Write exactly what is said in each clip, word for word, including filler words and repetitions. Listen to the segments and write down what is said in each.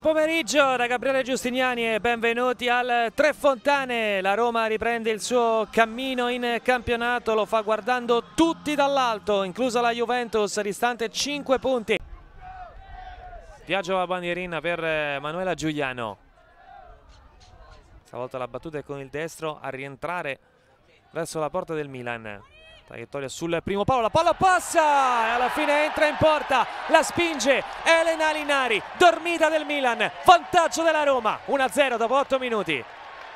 Pomeriggio da Gabriele Giustiniani e benvenuti al Tre Fontane. La Roma riprende il suo cammino in campionato, lo fa guardando tutti dall'alto, inclusa la Juventus, distante cinque punti. Viaggio alla bandierina per Manuela Giuliano. Stavolta la battuta è con il destro a rientrare verso la porta del Milan. Traiettoria sul primo palo, la palla passa e alla fine entra in porta, la spinge Elena Linari, dormita del Milan, vantaggio della Roma, uno a zero dopo otto minuti.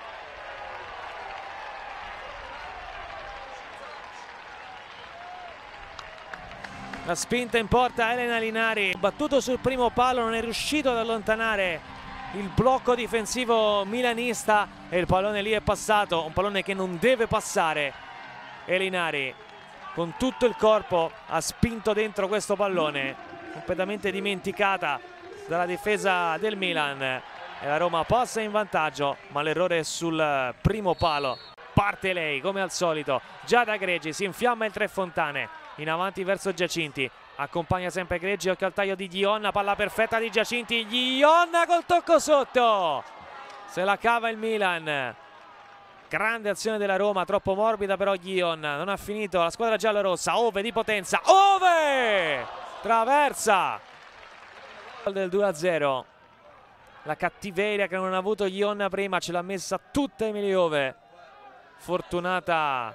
La spinta in porta Elena Linari, battuto sul primo palo, non è riuscito ad allontanare il blocco difensivo milanista e il pallone lì è passato, un pallone che non deve passare. E Linari con tutto il corpo ha spinto dentro questo pallone, completamente dimenticata dalla difesa del Milan, e la Roma passa in vantaggio, ma l'errore è sul primo palo. Parte lei come al solito, Giada Greggi, si infiamma il Tre Fontane, in avanti verso Giacinti, accompagna sempre Greggi, occhio al taglio di Ghionna, palla perfetta di Giacinti, Ghionna col tocco sotto, se la cava il Milan. Grande azione della Roma, troppo morbida però Ghion, non ha finito la squadra giallorossa. Ove di potenza, Ove traversa del due a zero. La cattiveria che non ha avuto Ghion prima ce l'ha messa tutta Emily Ove. Fortunata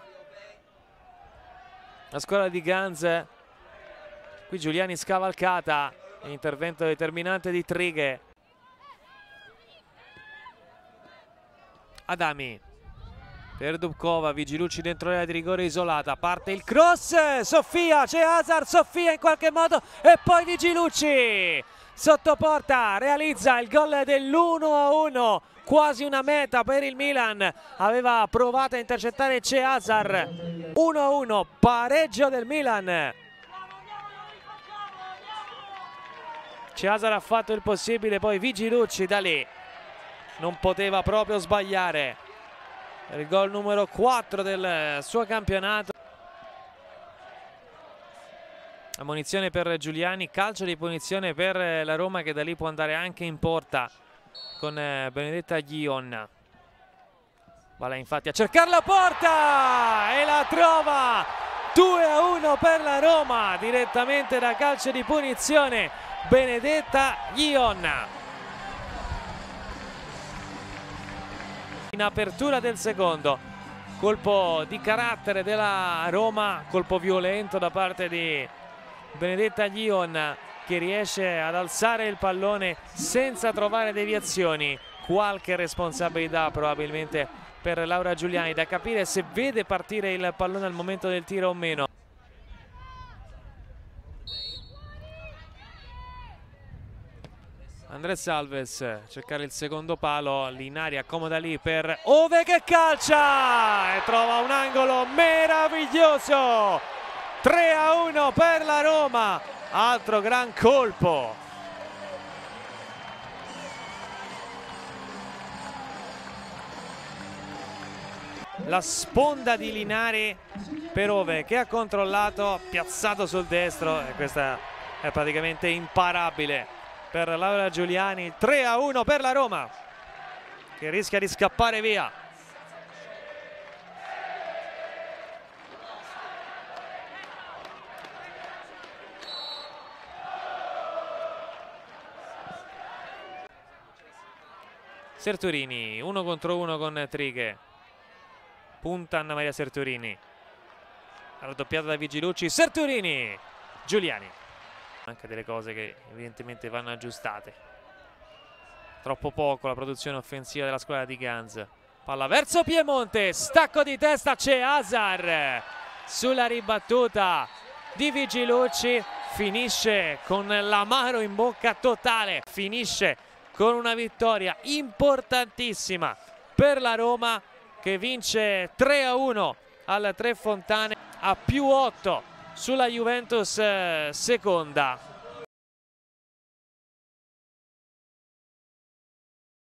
la squadra di Ganz. Qui Giuliani scavalcata, intervento determinante di Trighe. Adami per Dubkova, Vigilucci dentro l'area di rigore isolata, parte il cross, Sofia, c'è Hazard, Sofia in qualche modo e poi Vigilucci sotto porta, realizza il gol dell'uno a uno, quasi una meta per il Milan, aveva provato a intercettare c'è Hazard, uno a uno, pareggio del Milan. C'è Hazard ha fatto il possibile, poi Vigilucci da lì non poteva proprio sbagliare. Il gol numero quattro del suo campionato. Ammonizione per Giuliani, calcio di punizione per la Roma che da lì può andare anche in porta con Benedetta Ghion. Va là infatti a cercare la porta e la trova, due a uno per la Roma direttamente da calcio di punizione Benedetta Ghion. In apertura del secondo, colpo di carattere della Roma, colpo violento da parte di Benedetta Ghion che riesce ad alzare il pallone senza trovare deviazioni. Qualche responsabilità probabilmente per Laura Giuliani, da capire se vede partire il pallone al momento del tiro o meno. Andres Alves, cercare il secondo palo, Linari accomoda lì per Ove che calcia e trova un angolo meraviglioso, tre a uno per la Roma, altro gran colpo. La sponda di Linari per Ove che ha controllato, piazzato sul destro e questa è praticamente imparabile per Laura Giuliani. Tre a uno per la Roma che rischia di scappare via. Serturini uno contro uno con Trighe, punta Anna Maria Serturini, raddoppiata da Vigilucci, Serturini, Giuliani. Anche delle cose che evidentemente vanno aggiustate. Troppo poco la produzione offensiva della squadra di Ganz. Palla verso Piemonte, stacco di testa, c'è Hazard sulla ribattuta di Vigilucci, finisce con l'amaro in bocca totale, finisce con una vittoria importantissima per la Roma che vince tre a uno al Tre Fontane, a più otto sulla Juventus seconda.